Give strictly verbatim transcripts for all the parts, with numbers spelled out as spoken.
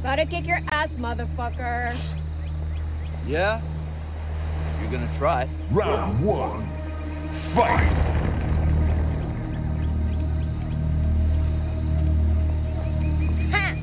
Gotta kick your ass, motherfucker. Yeah? You're gonna try. Round one. Fight! Ha!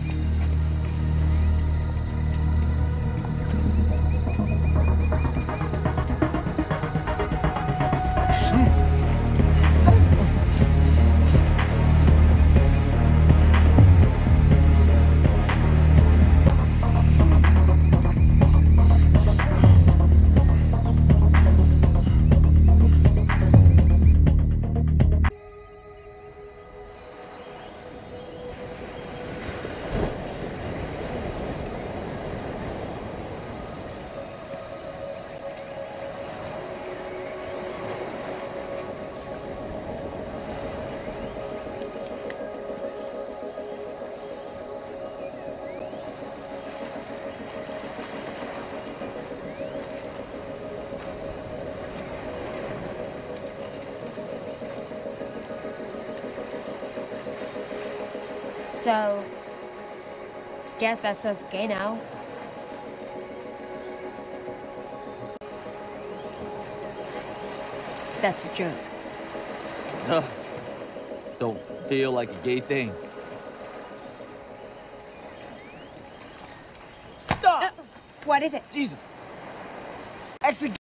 So, guess that's us gay now. That's a joke. Ugh. Don't feel like a gay thing. Uh, what is it? Jesus. Exit.